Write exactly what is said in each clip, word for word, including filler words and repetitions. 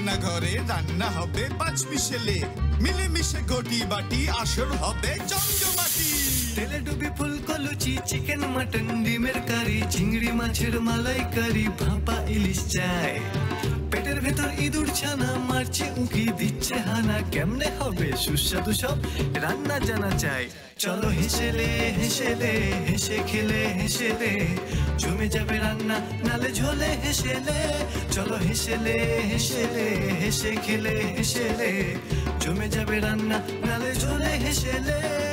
রান্নাঘরে রান্না হবে পাঁচ মিশেলে, মিলেমিশে ঘটি বাটি আসর হবে জমজমাটি। তেলে ডুবি ফুলকো লুচি, চিকেন মটন ডিমের কারি, চিংড়ি মাছের মালাইকারি, ভাপা ইলিশ চাই। পেটের ভেতর ইঁদুর ছানা মারছে উকি দিচ্ছে হানা, কেমনে হবে সুস্বাদু সব রান্না জানা চাই। চলো হেসেলে হেসেলে হেসে খেলে হেসেলে জমে যাবে রান্না নালে ঝোলে হেসেলে। চলো হেসেলে হেসেলে হেসে খেলে হেসেলে জমে যাবে রান্না নালে ঝোলে হেসেলে।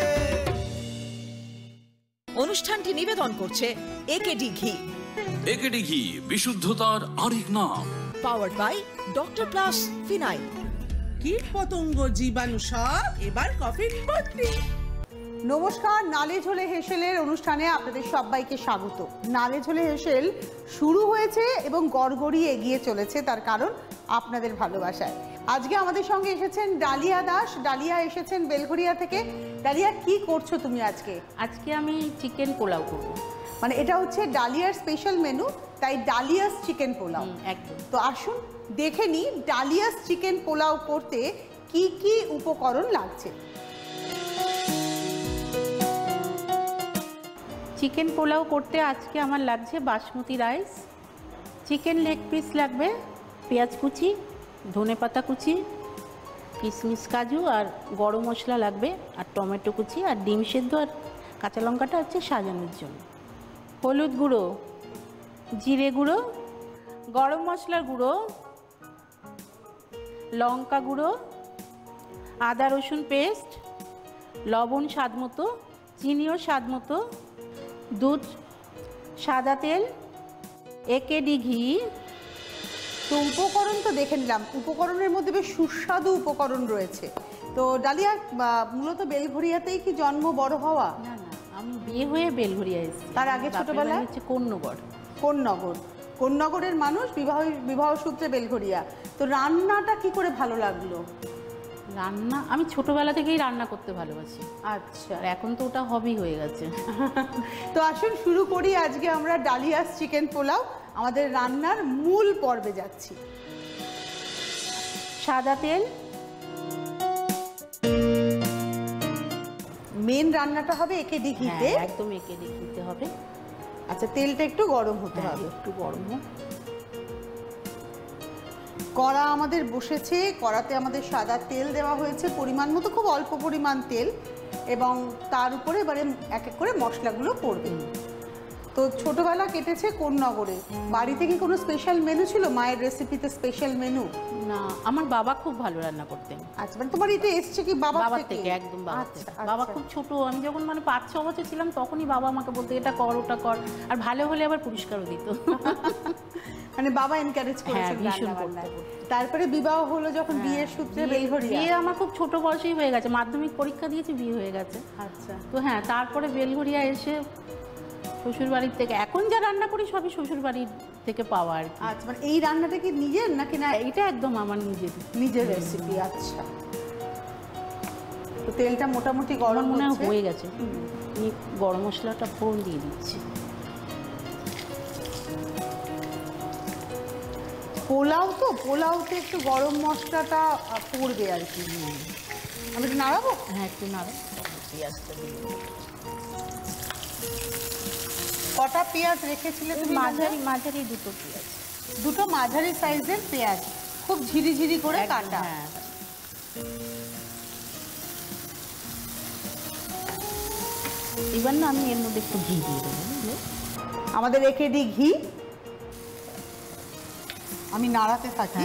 অনুষ্ঠানটি নিবেদন করছে একেডি ঘি। একেডি ঘি বিশুদ্ধতার আরেক নাম। Powered by doctor plus phenyl. কীট পতঙ্গ জীবাণু সব এবার কফিন ভর্তি। নমস্কার, নালে ঝোলে হেসেলের অনুষ্ঠানে আপনাদের সবাইকে স্বাগত। নালে ঝোলে হেসেল শুরু হয়েছে এবং গড়গড়িয়ে এগিয়ে চলেছে, তার কারণ আপনাদের ভালোবাসায়। আজকে আমাদের সঙ্গে এসেছেন ডালিয়া দাস। ডালিয়া এসেছেন বেলঘরিয়া থেকে। ডালিয়া, কি করছো তুমি আজকে? আজকে আমি চিকেন পোলাও করব। মানে এটা হচ্ছে ডালিয়ার স্পেশাল মেনু, তাই ডালিয়াস চিকেন পোলাও। একদম। তো আসুন দেখে নিই ডালিয়াস চিকেন পোলাও করতে কি কি উপকরণ লাগছে। চিকেন পোলাও করতে আজকে আমার লাগছে basmati rice, chicken leg piece লাগবে, পেঁয়াজ কুচি, ধনেপাতা কুচি, কিশমিশ কাজু আর গরম মশলা লাগবে, আর টমেটো কুচি আর ডিম সেদ্ধ আর কাঁচা লঙ্কাটা হচ্ছে সাজানোর জন্য। হলুদ গুঁড়ো, জিরে গুঁড়ো, গরম মশলার গুঁড়ো, লঙ্কা গুঁড়ো, আদা রসুন পেস্ট, লবণ স্বাদ মতো, চিনিও স্বাদ মতো, দুধ, সাদা তেল, একেডি ঘি। তো উপকরণ তো দেখে নিলাম, উপকরণের মধ্যে বেশ সুস্বাদু উপকরণ রয়েছে। তো ডালিয়া, মূলত বেলঘরিয়াতেই কি জন্ম, বড় হওয়া? না না, আমি বিয়ে হয়ে বেলঘরিয়া এসেছি। তার আগে ছোটবেলায় হচ্ছে কোন্নগর। কোন্নগর, কোন্নগরের মানুষ, বিবাহ বিবাহ সূত্রে বেলঘরিয়া। তো রান্নাটা কি করে ভালো লাগলো? রান্না আমি ছোটবেলা থেকেই রান্না করতে ভালোবাসি। আচ্ছা, আর এখন তো ওটা হবি হয়ে গেছে। তো আসুন শুরু করি। আজকে আমরা ডালিয়াস চিকেন পোলাও আমাদের রান্নার মূল পর্বে যাচ্ছি। সাদা তেল, মেন রান্নাটা হবে একেডি ঘিতে। একদম একেডি ঘিতে হবে। আচ্ছা, তেলটা একটু গরম হতে হবে। একটু গরম হোক। কড়া আমাদের বসেছে, কড়াতে আমাদের সাদা তেল দেওয়া হয়েছে পরিমাণ মতো, খুব অল্প পরিমাণ তেল, এবং তার উপরে এবারে এক এক করে মশলাগুলো পড়বে। তো ছোটবেলা কেটেছে কোন্নগরে, বাড়িতে কি কোনো স্পেশাল মেনু ছিল, মায়ের রেসিপিতে স্পেশাল মেনু? না, আমার বাবা খুব ভালো রান্না করতেন। আচ্ছা, মানে তোমার এটা এসছে কি বাবা থেকে? একদম বাবা থেকে। বাবা খুব ছোট, আমি যখন মানে পাঁচ ছ বছর ছিলাম তখনই বাবা আমাকে বলতো এটা কর ওটা কর, আর ভালো হলে আবার পুরস্কারও দিত। মানে বাবা এনকারেজ করেছেন ভীষণ। তারপরে বিবাহ হলো যখন, বিয়ের সূত্রে বেলঘরিয়া। বিয়ে আমার খুব ছোট বয়সেই হয়ে গেছে, মাধ্যমিক পরীক্ষা দিয়েছি, বিয়ে হয়ে গেছে। আচ্ছা। তো হ্যাঁ, তারপরে বেলঘরিয়া এসে শ্বশুর বাড়ির থেকে এখন যা রান্না করি সবই শ্বশুর বাড়ির থেকে পাওয়া আর কি। আচ্ছা, মানে এই রান্নাটা কি নিজের নাকি? না, এটা একদম আমার নিজের নিজের রেসিপি। আচ্ছা, তো তেলটা মোটামুটি গরম মনে হয়ে গেছে। আমি গরম মশলাটা ফোড়ন দিয়ে দিচ্ছি। পোলাও তো, পোলাওতে একটু গরম মশলাটা পড়বে আর কি। আমি একটু নাড়াবো? হ্যাঁ, একটু নাড়াবো। পেঁয়াজটা দিয়ে কটা পেঁয়াজ রেখেছিলে তুমি? মাঝারি মাঝারি দুটো পেঁয়াজ, দুটো মাঝারি সাইজের পেঁয়াজ, খুব ঝিরিঝিরি করে কাটা। হ্যাঁ, এবার না আমি এর মধ্যে একটু ঘি দিয়ে দেবো। আমাদের একেডি ঘি, আমি নাড়াতে থাকি।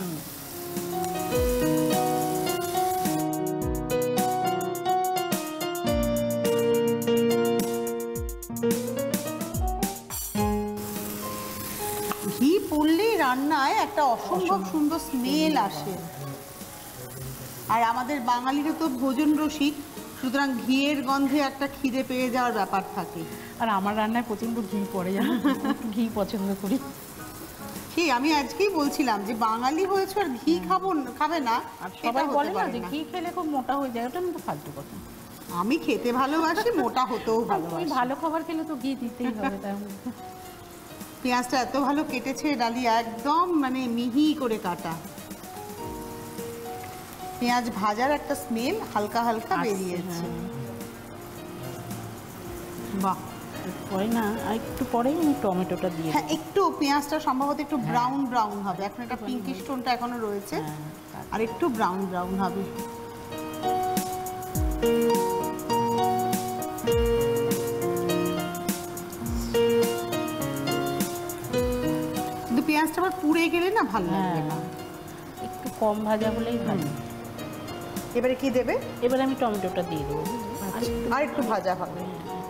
ঘি পড়লেই রান্নায় একটা অসম্ভব সুন্দর স্মেল আসে। আর আমাদের বাঙালিরা তো ভোজন রসিক, সুতরাং ঘিয়ের গন্ধে একটা খিদে পেয়ে যাওয়ার ব্যাপার থাকে। আর আমার রান্নায় প্রচণ্ড ঘি পড়ে, জানো, ঘি পছন্দ করি। কি আমি আজকেই বলছিলাম যে বাঙালি হয়েছে আর ঘি খাবো খাবে না, আর সবাই বলে না যে ঘি খেলে খুব মোটা হয়ে যায়, ওটা কিন্তু ফালতু কথা। আমি খেতে ভালোবাসি, মোটা হতেও ভালোবাসি। ভালো খাবার খেলে তো ঘি দিতেই হবে। তার মধ্যে পেঁয়াজটা এত ভালো কেটেছে ডালিয়া, একদম মানে মিহি করে কাটা। পেঁয়াজ ভাজার একটা স্মেল হালকা হালকা বেরিয়েছে। বাহ, পরে না আর একটু পরেই আমি টমেটোটা দিয়ে হ্যাঁ, একটু পেঁয়াজটা সম্ভবত একটু ব্রাউন ব্রাউন হবে, এখন একটা পিঙ্কিশ টোনটা এখনো রয়েছে, আর একটু ব্রাউন ব্রাউন হবে। কিন্তু পেঁয়াজটা আবার পুড়ে গেলে না ভালো লাগবে না, একটু কম ভাজা হলেই ভালো। এবারে কি দেবে? এবারে আমি টমেটোটা দিয়ে দেবো, আর একটু ভাজা হবে।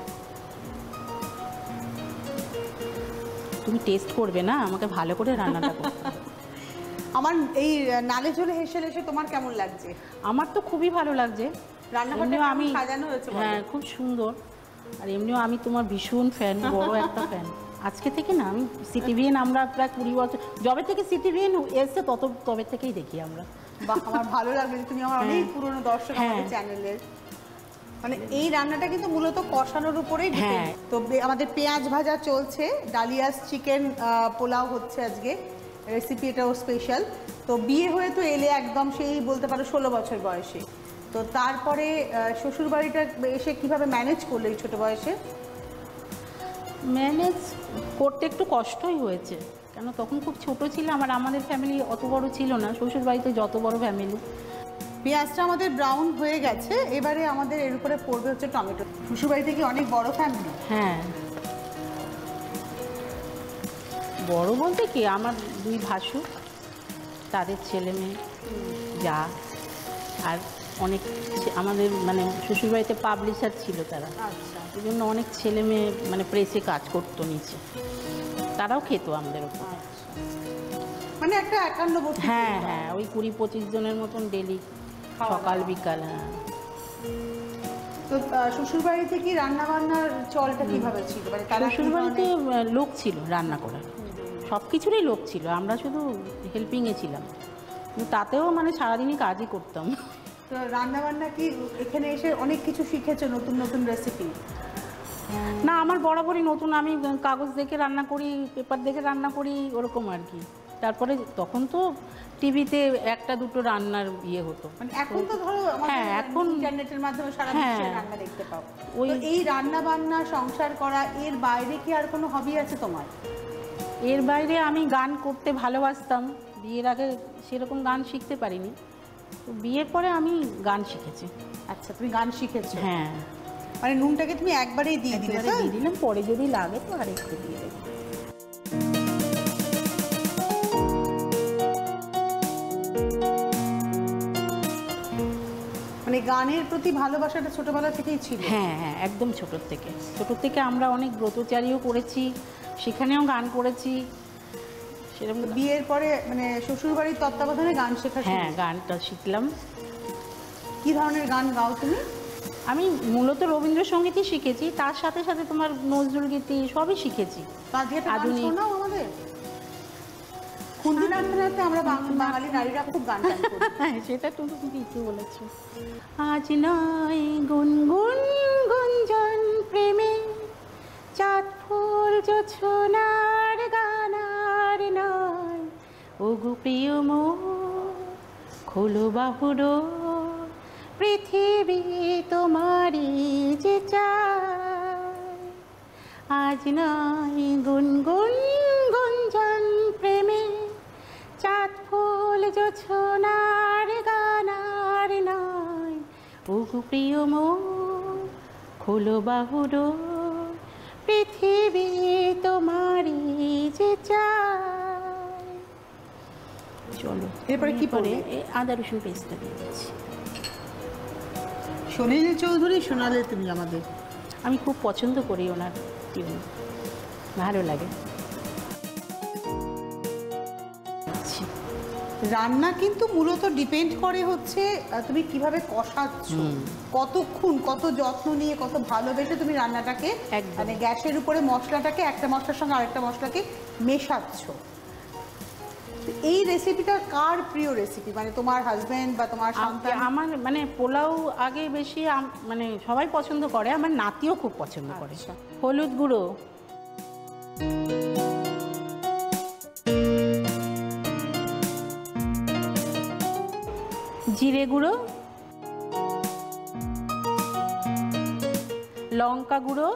তুমি টেস্ট করবে না, আমাকে ভালো করে রান্নাটা করতে। আমার এই নালে ঝোলে হেসেল এসে তোমার কেমন লাগছে? আমার তো খুবই ভালো লাগছে। রান্নাঘরটা আমি সাজানো হয়েছে, হ্যাঁ খুব সুন্দর। আর এমনিও আমি তোমার ভীষণ ফ্যান, বড় একটা ফ্যান। আজকে থেকে না আমি সিটিভিএন, আমরা প্রায় কুড়ি বছর যবে থেকে সিটিভিএন এসছে তত তবে থেকেই দেখি আমরা। বাহ, আমার ভালো লাগবে, তুমি আমার অনেক পুরনো দর্শক আমাদের চ্যানেলের। মানে এই রান্নাটা কিন্তু মূলত কষানোর উপরেই ডিপেন্ড। তো আমাদের পেঁয়াজ ভাজা চলছে, ডালিয়াস চিকেন পোলাও হচ্ছে আজকে, রেসিপি এটাও স্পেশাল। তো বিয়ে হয়ে তো এলে একদম সেই বলতে পারো ষোলো বছর বয়সে, তো তারপরে শ্বশুরবাড়িটা এসে কিভাবে ম্যানেজ করলে এই ছোটো বয়সে? ম্যানেজ করতে একটু কষ্টই হয়েছে, কেন তখন খুব ছোট ছিলাম, আর আমাদের ফ্যামিলি অত বড় ছিল না, শ্বশুরবাড়িতে যত বড় ফ্যামিলি। পেঁয়াজটা আমাদের ব্রাউন হয়ে গেছে, এবারে আমাদের এর উপরে পড়বে হচ্ছে টমেটো। শ্বশুরবাড়িতে কি অনেক বড় ফ্যামিলি? হ্যাঁ, বড় বলতে কি আমার দুই ভাসুর, তাদের ছেলে মেয়ে, যা, আর অনেক আমাদের মানে শ্বশুরবাড়িতে পাবলিশার ছিল তারা। আচ্ছা, এই জন্য অনেক ছেলে মেয়ে মানে প্রেসে কাজ করতো নিচে, তারাও খেত আমাদের ওপর। মানে একটা একান্ন বছর। হ্যাঁ হ্যাঁ, ওই কুড়ি পঁচিশ জনের মতন ডেলি, সকাল বিকাল। হ্যাঁ। তো শ্বশুরবাড়িতে কি রান্না বান্নার চলটা কিভাবে ছিল? মানে শ্বশুরবাড়িতে লোক ছিল রান্না করার, সব কিছুরই লোক ছিল, আমরা শুধু হেল্পিংয়ে ছিলাম, কিন্তু তাতেও মানে সারাদিনই কাজই করতাম। তো রান্না বান্না কি এখানে এসে অনেক কিছু শিখেছো, নতুন নতুন রেসিপি? না, আমার বরাবরই নতুন, আমি কাগজ দেখে রান্না করি, পেপার দেখে রান্না করি, ওরকম আর কি। তারপরে তখন তো টিভিতে একটা দুটো রান্নার ইয়ে হতো, মানে এখন তো ধরো হ্যাঁ এখন ইন্টারনেটের মাধ্যমে সারা বিশ্বের রান্না দেখতে পাও। ওই এই রান্না বান্না, সংসার করা, এর বাইরে কি আর কোনো হবি আছে তোমার? এর বাইরে আমি গান করতে ভালোবাসতাম, বিয়ের আগে সেরকম গান শিখতে পারিনি, তো বিয়ের পরে আমি গান শিখেছি। আচ্ছা, তুমি গান শিখেছো? হ্যাঁ, মানে নুনটাকে তুমি একবারেই দিয়ে দিলে? দিয়ে দিলাম, পরে যদি লাগে তো আর একটু দিয়ে দেবো। মানে গানের প্রতি ভালোবাসাটা ছোটবেলা থেকেই ছিল? হ্যাঁ হ্যাঁ, একদম ছোটোর থেকে। ছোটোর থেকে আমরা অনেক ব্রতচারীও করেছি, সেখানেও গান করেছি সেরকম। বিয়ের পরে মানে শ্বশুরবাড়ির তত্ত্বাবধানে গান শেখা? হ্যাঁ, গানটা শিখলাম। কি ধরনের গান গাও তুমি? আমি মূলত রবীন্দ্রসঙ্গীতই শিখেছি, তার সাথে সাথে তোমার নজরুল গীতি সবই শিখেছি। আধুনিক শোনাও আমাদের। খুন্তি নাড়তে নাড়তে আমরা বাঙালি নারীরা খুব গান গান করি। হ্যাঁ, সেটা তুমি ঠিকই বলেছো। আজ নয় গুনগুন গুঞ্জন প্রেমে, চাঁদ ফুল জোছনার গানার নয়, ওগো প্রিয় মোর খোলো বাহুর, পৃথিবী তোমারই যে চায়। আজ নয় গুনগুন গুঞ্জন প্রেমে, চাঁদ ফুল জোছনার গানার নয়, ওগো প্রিয় মোর খোলো বাহুর, পৃথিবী তোমারই যে চায়। চলো, এরপরে কি পড়বে? আদা রসুন পেস্টটা দিয়ে দিচ্ছি। সলিল চৌধুরী শোনালে তুমি আমাদের। আমি খুব পছন্দ করি ওনার টিউন, ভালো লাগে। রান্না কিন্তু মূলত ডিপেন্ড করে হচ্ছে তুমি কিভাবে কষাচ্ছ, কতক্ষণ, কত যত্ন নিয়ে, কত ভালোবেসে তুমি রান্নাটাকে মানে গ্যাসের উপরে মশলাটাকে একটা মশলার সঙ্গে আরেকটা মশলাকে মেশাচ্ছ। এই রেসিপিটা কার প্রিয় রেসিপি? মানে তোমার হাজবেন্ড বা তোমার সন্তান? আমার মানে পোলাও আগে বেশি মানে সবাই পছন্দ করে, আমার নাতিও খুব পছন্দ করে। হলুদ গুঁড়ো, জিরে গুঁড়ো, লঙ্কা গুঁড়ো,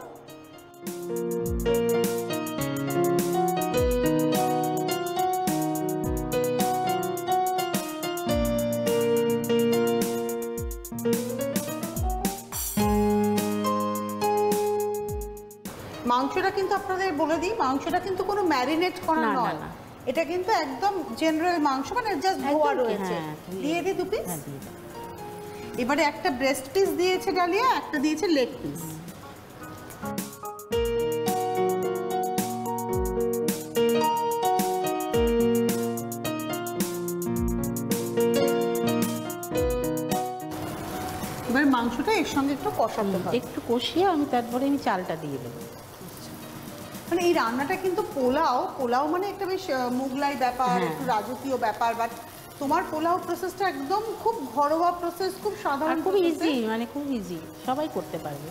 মাংসটা কিন্তু আপনাদের বলে দিই, মাংসটা কিন্তু কোনো ম্যারিনেট করা না, না, নয়, না। এটা কিন্তু একদম জেনারেল মাংস, মানে জাস্ট ধোয়া একদম, রয়েছে। হ্যাঁ, ধুয়ে। দিয়ে দিই দু পিস। হ্যাঁ, দিয়ে দাও। এবারে একটা ব্রেস্ট পিস দিয়েছে ডালিয়া, একটা দিয়েছে লেগ পিস। এবার মাংসটা এর সঙ্গে একটু কষাতে হবে, একটু কষিয়ে আমি তারপরে আমি চালটা দিয়ে দেবো। মানে এই রান্নাটা কিন্তু পোলাও, পোলাও মানে একটা বেশ আহ, মুগলাই ব্যাপার, হ্যাঁ। একটু রাজকীয় ব্যাপার, বাট তোমার পোলাও প্রসেসটা একদম খুব ঘরোয়া প্রসেস, খুব আর সাধারণ, খুব process এ। ইজি, মানে খুব ইজি, সবাই করতে পারবে।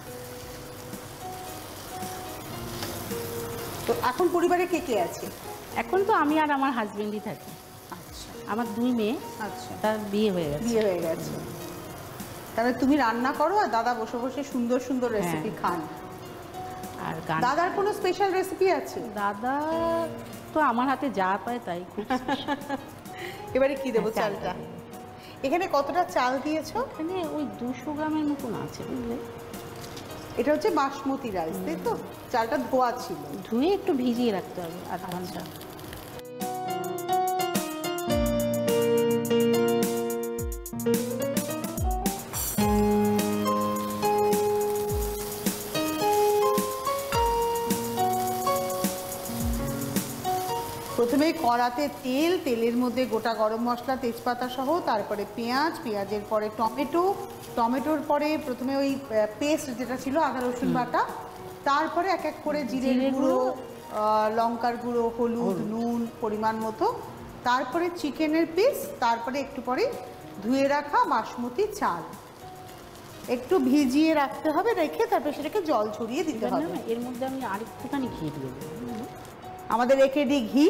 তো এখন পরিবারে কে কে আছে? এখন তো আমি আর আমার হাজবেন্ডই থাকি। আচ্ছা আমার দুই মেয়ে, আচ্ছা, তার বিয়ে হয়ে গেছে। বিয়ে হয়ে গেছে, তাহলে তুমি রান্না করো আর দাদা বসে বসে সুন্দর সুন্দর রেসিপি খান। আর গান, দাদার কোনো স্পেশাল রেসিপি আছে? দাদা তো আমার হাতে যা পায় তাই খুব special। এবারে কি দেবো হ্যাঁ, চালটা চালটা? দেবো। এখানে কতটা চাল দিয়েছো? এখানে ওই দুশো গ্রামের মতন আছে, বুঝলে। এটা হচ্ছে বাসমতি রাইস, তাই তো? চালটা ধোয়া ছিল। ধুয়ে একটু ভিজিয়ে রাখতে হবে আধ ঘন্টা। প্রথমে কড়াতে তেল, তেলের মধ্যে গোটা গরম মশলা, তেজপাতা সহ, তারপরে পেঁয়াজ, পেঁয়াজের পরে টমেটো, টমেটোর পরে প্রথমে ওই পেস্ট যেটা ছিল আদা রসুন বাটা, তারপরে এক এক করে জিরের জিরে গুঁড়ো, গুঁড়ো, আহ, লঙ্কার গুঁড়ো, হলুদ, নুন পরিমাণ মতো, তারপরে চিকেনের পিস, তারপরে একটু পরে ধুয়ে রাখা বাসমতি চাল একটু ভিজিয়ে রাখতে হবে, রেখে তারপরে সেটাকে জল ছড়িয়ে দিতে এবার হবে। না এর মধ্যে আমি আরেকটুখানি ঘি দিয়ে দেবো। আমাদের রেখে দিই ঘি।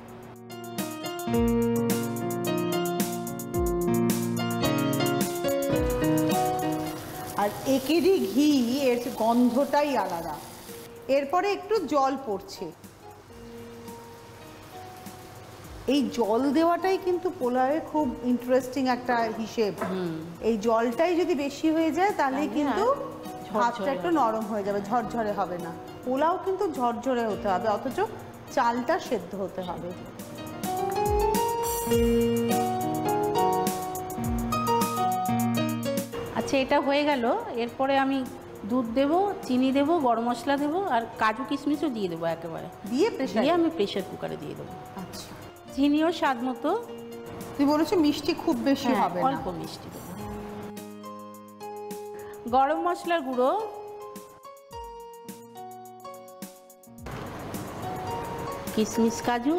আর একেরই ঘি, এর গন্ধটাই আলাদা। এরপরে একটু জল পড়ছে, এই জল দেওয়াটাই কিন্তু পোলাওয়ে খুব ইন্টারেস্টিং একটা হিসেব। এই জলটাই যদি বেশি হয়ে যায় তাহলে তাহলে কিন্তু আর ভাতটা ঝরঝরে একটু হবে। নরম হয়ে যাবে, ঝরঝরে হবে না। পোলাও কিন্তু ঝরঝরে হতে হবে, অথচ চালটা সেদ্ধ হতে হবে। আচ্ছা, এটা হয়ে গেল। এরপরে আমি দুধ দেবো, চিনি দেবো, গরম মশলা দেবো, আর কাজু কিশমিশও দিয়ে দেবো একেবারে। দিয়ে প্রেশার, দিয়ে আমি প্রেশার কুকারে দিয়ে দেবো। আচ্ছা। চিনিও স্বাদ মতো, তুই বলেছো মিষ্টি খুব বেশি হ্যাঁ, হবে না। অল্প মিষ্টি দেবো। গরম মশলার গুঁড়ো, কিশমিশ, কাজু,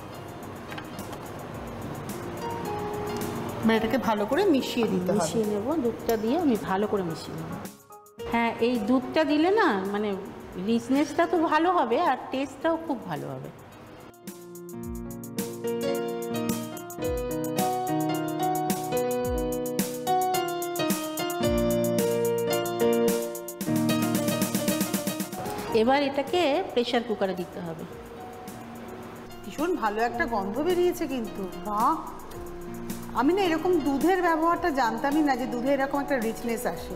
মানে এটাকে ভালো করে মিশিয়ে দিতে হবে। মিশিয়ে নেবো। দুধটা দিয়ে আমি ভালো করে মিশিয়ে নেবো। হ্যাঁ, এই দুধটা দিলে না মানে রিচনেসটা তো ভালো হবে আর টেস্টটাও খুব ভালো হবে। এবার এটাকে প্রেসার কুকারে দিতে হবে। ভীষণ ভালো একটা গন্ধ বেরিয়েছে কিন্তু, বাহ! আমি না এরকম দুধের ব্যবহারটা জানতামই না, যে দুধে এরকম একটা রিচনেস আসে।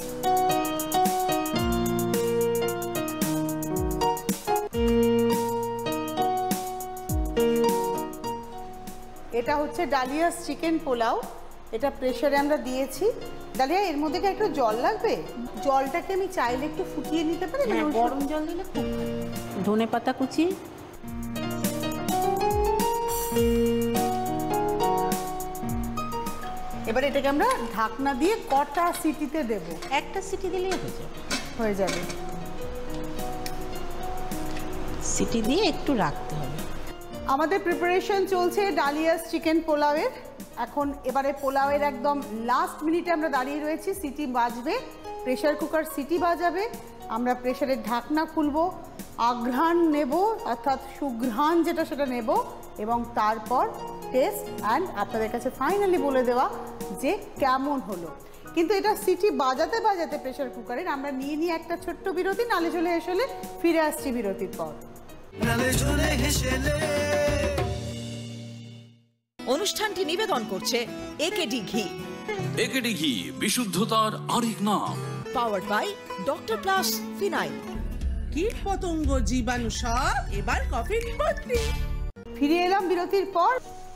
এটা হচ্ছে ডালিয়াস চিকেন পোলাও, এটা প্রেসারে আমরা দিয়েছি। ডালিয়া, এর মধ্যে কি একটু জল লাগবে? জলটাকে আমি চাইলে একটু ফুটিয়ে নিতে পারি? মানে হ্যাঁ, ওই গরম জল দিলে খুব ভালো। ধনে পাতা কুচি, এবার এটাকে আমরা ঢাকনা দিয়ে কটা সিটিতে দেব? একটা সিটি দিলেই হয়ে যাবে। হয়ে যাবে। সিটি দিয়ে একটু রাখতে হবে। আমাদের প্রিপারেশন চলছে ডালিয়াস চিকেন পোলাওয়ের। এখন এবারে পোলাওয়ের একদম লাস্ট মিনিটে আমরা দাঁড়িয়ে রয়েছি, সিটি বাজবে, প্রেসার কুকার সিটি বাজাবে, আমরা প্রেসারের ঢাকনা খুলবো, আঘ্রাণ নেব, অর্থাৎ সুঘ্রাণ যেটা সেটা নেব, এবং তারপর টেস্ট অ্যান্ড আপনাদের কাছে ফাইনালি বলে দেওয়া যে কেমন হলো। কিন্তু এটা সিটি বাজাতে বাজাতে প্রেসার কুকারের আমরা নিয়ে নিয়ে একটা ছোট্ট বিরতি, নালে চলে হেসেলে ফিরে আসছি বিরতির পর। নালে ঝোলে হেসেলে অনুষ্ঠানটি নিবেদন করছে একেডি ঘি। একেডি ঘি বিশুদ্ধতার আরেক নাম। Powered by doctor plus phenyl. কীট পতঙ্গ জীবাণু সব এবার কফিন ভর্তি। ফিরে এলাম বিরতির পর।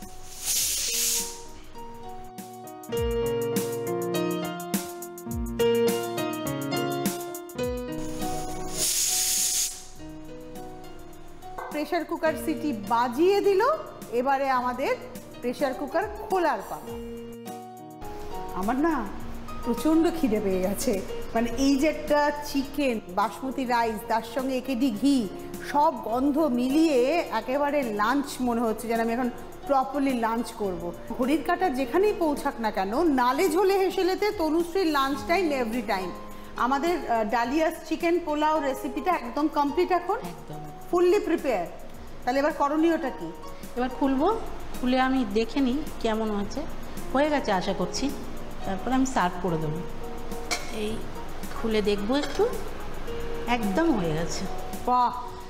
প্রেসার কুকার সিটি বাজিয়ে দিল, এবারে আমাদের প্রেসার কুকার খোলার পালা। আমার না প্রচণ্ড খিদে পেয়ে গেছে, মানে এই যে একটা চিকেন, বাসমতি রাইস, তার সঙ্গে একেডি ঘি, সব গন্ধ মিলিয়ে একেবারে লাঞ্চ মনে হচ্ছে, যেন আমি এখন প্রপারলি লাঞ্চ করব। ঘড়ির কাঁটা যেখানেই পৌঁছাক না কেন, নালে ঝোলে হেসেলেতে তনুশ্রীর লাঞ্চ টাইম এভরি টাইম। আমাদের ডালিয়াস চিকেন পোলাও রেসিপিটা একদম কমপ্লিট এখন, ফুললি প্রিপেয়ার। তাহলে এবার করণীয়টা কি? এবার খুলবো, খুলে আমি দেখে নিই কেমন হয়েছে। হয়ে গেছে আশা করছি, তারপরে আমি সার্ভ করে দেবো। এই খুলে দেখবো একটু, একদম হয়ে গেছে। বাহ,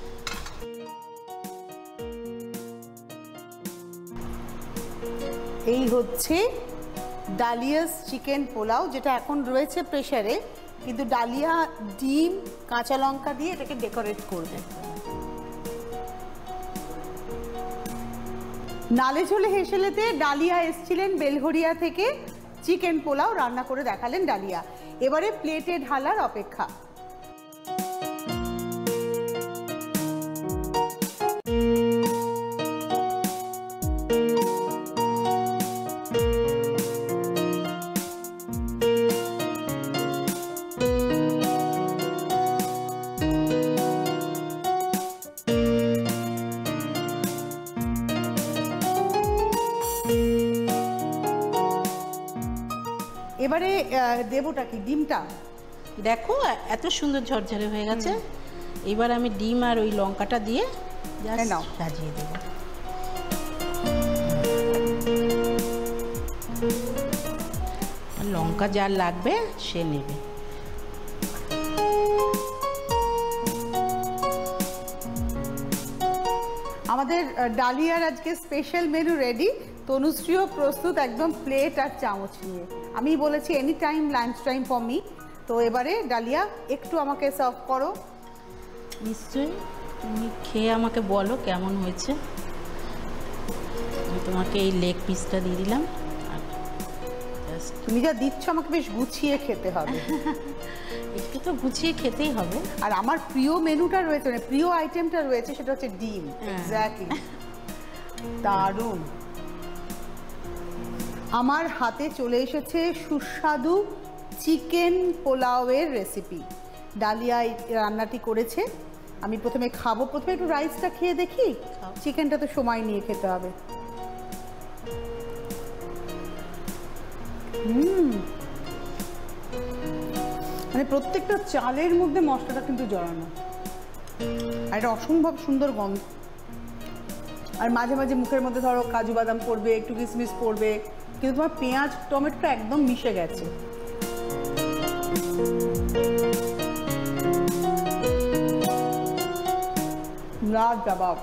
এই হচ্ছে ডালিয়াস চিকেন পোলাও, যেটা এখন রয়েছে প্রেসারে, কিন্তু ডালিয়া ডিম কাঁচা লঙ্কা দিয়ে এটাকে ডেকোরেট করবে। নালে ঝোলে হেসেলেতে ডালিয়া এসছিলেন বেলঘরিয়া থেকে, চিকেন পোলাও রান্না করে দেখালেন ডালিয়া। এবারে প্লেটে ঢালার অপেক্ষা। এবারে দেবটা কি? ডিমটা দেখো এত সুন্দর ঝরঝরে হয়ে গেছে। এবার আমি ডিম আর ওই লঙ্কাটা দিয়ে সাজিয়ে দেব। লঙ্কা যার লাগবে সে নেবে। আমাদের ডালিয়ার আজকে স্পেশাল মেনু রেডি। তনুশ্রীও প্রস্তুত একদম প্লেট আর চামচ নিয়ে। আমি বলেছি any time lunch time for me. তো এবারে ডালিয়া একটু আমাকে সার্ভ করো। নিশ্চয়ই, তুমি খেয়ে আমাকে বলো কেমন হয়েছে। আমি তোমাকে এই লেগ পিসটা দিয়ে দিলাম। তুমি যা দিচ্ছ আমাকে বেশ গুছিয়ে খেতে হবে। একটু তো গুছিয়ে খেতেই হবে। আর আমার প্রিয় মেনুটা রয়েছে, মানে প্রিয় আইটেমটা রয়েছে, সেটা হচ্ছে ডিম। এক্স্যাক্টলি, দারুণ। আমার হাতে চলে এসেছে সুস্বাদু চিকেন পোলাওয়ের রেসিপি। ডালিয়া রান্নাটি করেছে। আমি প্রথমে খাবো, প্রথমে একটু রাইসটা খেয়ে দেখি, চিকেনটা তো সময় নিয়ে খেতে হবে। হুম, মানে প্রত্যেকটা চালের মধ্যে মশলাটা কিন্তু জড়ানো, আর এটা অসম্ভব সুন্দর গন্ধ। আর মাঝে মাঝে মুখের মধ্যে ধরো কাজু বাদাম পড়বে, একটু কিশমিশ পড়বে, কিন্তু তোমার পেঁয়াজ টমেটোটা একদম মিশে গেছে। লাজবাব।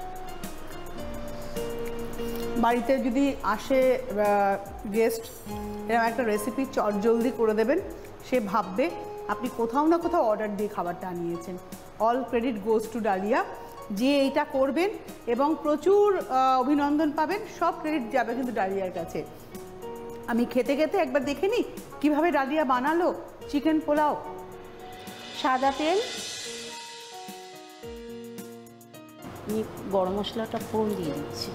বাড়িতে যদি আসে গেস্ট, এরকম একটা রেসিপি চটজলদি করে দেবেন, সে ভাববে আপনি কোথাও না কোথাও অর্ডার দিয়ে খাবারটা আনিয়েছেন। All credit goes to Dalia. যে এইটা করবেন এবং প্রচুর অভিনন্দন পাবেন, সব ক্রেডিট যাবে কিন্তু ডালিয়ার কাছে। আমি খেতে খেতে একবার দেখে নিই কীভাবে ডালিয়া বানালো চিকেন পোলাও। সাদা তেল, আমি গরম মশলাটা ফোড়ন দিয়ে দিচ্ছি।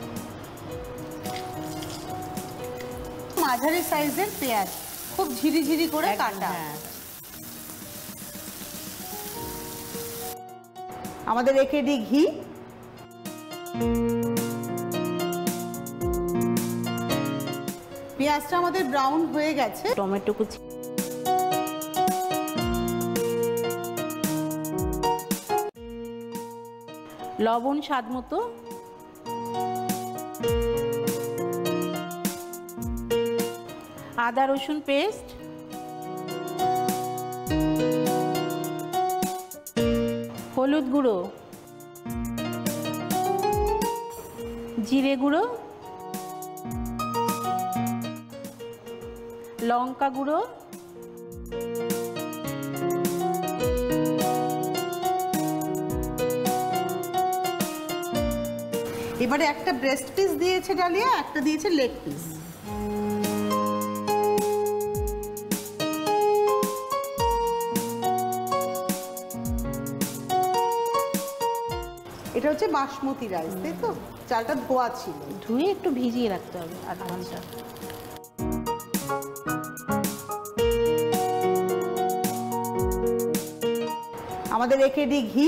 মাঝারি সাইজের পেঁয়াজ খুব ঝিরিঝিরি করে কাটা। আমাদের একেডি ঘি, পেঁয়াজটা আমাদের ব্রাউন হয়ে গেছে। টমেটো কুচি, লবণ স্বাদ মতো, আদা রসুন পেস্ট, হলুদ গুঁড়ো, জিরে গুঁড়ো, লঙ্কা গুঁড়ো, এবারে একটা ব্রেস্ট পিস দিয়েছে ডালিয়া, একটা দিয়েছে লেগ পিস। এটা হচ্ছে বাসমতি রাইস, তাই তো? চালটা ধোয়া ছিল, ধুয়ে একটু ভিজিয়ে রাখতে হবে আধ ঘন্টা। আমাদের একেডি ঘি,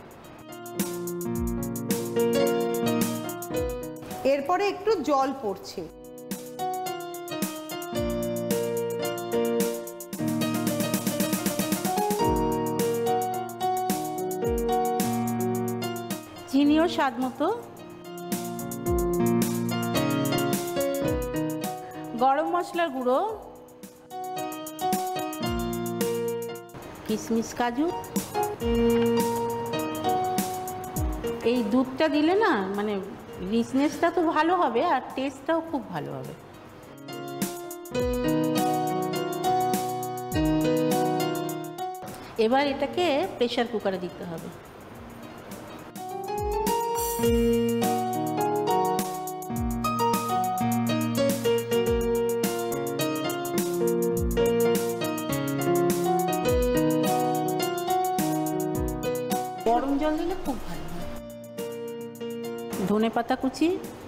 এরপরে একটু জল পড়ছে। চিনিও স্বাদ মতো, গরম মশলার গুঁড়ো, কিশমিশ কাজু। এই দুধটা দিলে না মানে রিচনেসটা তো ভালো হবে আর টেস্টটাও খুব ভালো হবে। এবার এটাকে প্রেসার কুকারে দিতে হবে। গরম জল দিলে খুব ভালো হয়। ধনে পাতা কুচি,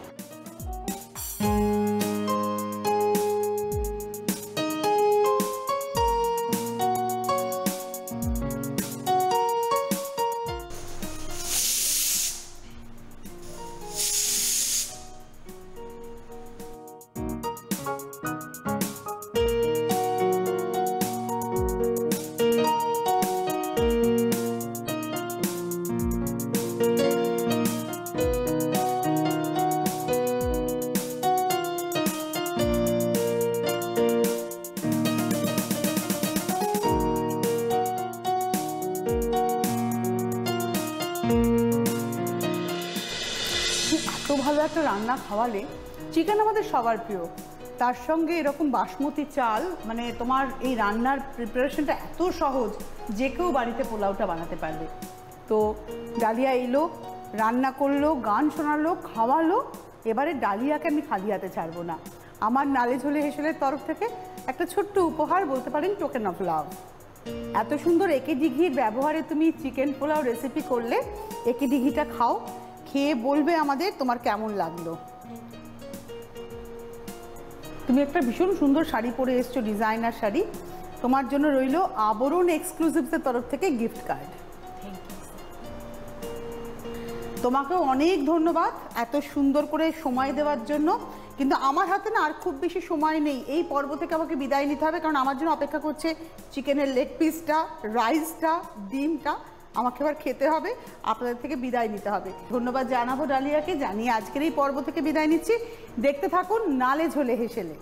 এত ভালো একটা রান্না খাওয়ালে। চিকেন আমাদের সবার প্রিয়, তার সঙ্গে এরকম বাসমতি চাল, মানে তোমার এই রান্নার প্রিপারেশনটা এত সহজ, যে কেউ বাড়িতে পোলাওটা বানাতে পারবে। তো ডালিয়া এলো, রান্না করলো, গান শোনালো, খাওয়ালো। এবারে ডালিয়াকে আমি খালি হাতে ছাড়বো না। আমার নালে ঝোলে হেসেলের তরফ থেকে একটা ছোট্ট উপহার, বলতে পারেন টোকেন অফ লাভ। এত সুন্দর একেডি ঘির ব্যবহারে তুমি চিকেন পোলাও রেসিপি করলে, একেডি ঘিটা খাও, খেয়ে বলবে আমাদের তোমার কেমন লাগলো। তুমি একটা ভীষণ সুন্দর শাড়ি পরে এসছো, ডিজাইনার শাড়ি। তোমার জন্য রইল আবরণ এক্সক্লুসিভসের তরফ থেকে গিফট কার্ড। তোমাকেও অনেক ধন্যবাদ এত সুন্দর করে সময় দেওয়ার জন্য। কিন্তু আমার হাতে না আর খুব বেশি সময় নেই, এই পর্ব থেকে আমাকে বিদায় নিতে হবে, কারণ আমার জন্য অপেক্ষা করছে চিকেনের লেগ পিসটা, রাইসটা, ডিমটা। আমাকে এবার খেতে হবে, আপনাদের থেকে বিদায় নিতে হবে। ধন্যবাদ জানাবো ডালিয়াকে, জানিয়ে আজকের এই পর্ব থেকে বিদায় নিচ্ছি। দেখতে থাকুন নালে ঝোলে হেসেলে।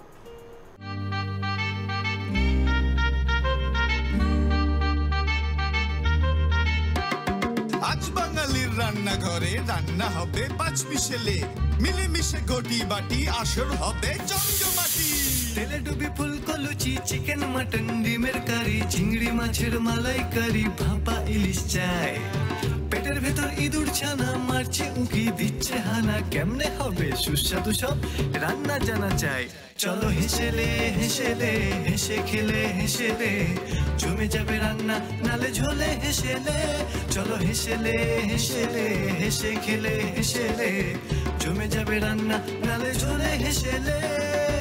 আজ বাঙালির রান্নাঘরে রান্না হবে পাঁচ মিশেলে, মিলেমিশে গটি বাটি আসর হবে জমজমাটি। তেলে ডুবি ফুলকো লুচি, চিকেন মাটন ডিমের কারি, চিংড়ি মাছের মালাইকারি, ভাপা ইলিশ চাই। পেটের ভেতর ইঁদুর ছানা মারছে উঁকি দিচ্ছে হানা, কেমনে হবে সুস্বাদু সব রান্না জানা চাই। চলো হেসেলে হেসেলে হেসে খেলে হেসেলে, জমে যাবে রান্না নালে ঝোলে হেসেলে। চলো হেসেলে হেসেলে হেসে খেলে হেসেলে, জমে যাবে রান্না নালে ঝোলে হেসেলে।